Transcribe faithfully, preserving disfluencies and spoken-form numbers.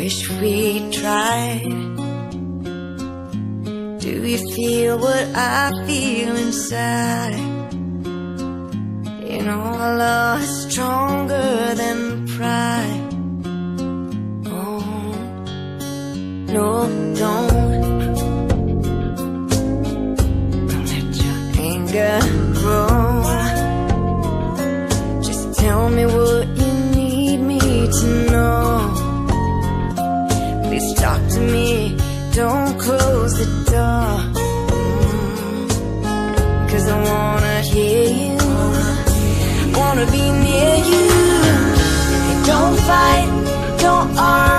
wish we tried. Do you feel what I feel inside? You know our love is stronger than pride. Oh, no, don't. Don't let your anger grow. Just tell me what you need me to know. Please talk to me, don't close the door. mm, Cause I wanna hear you, wanna be near you. Don't fight, don't argue.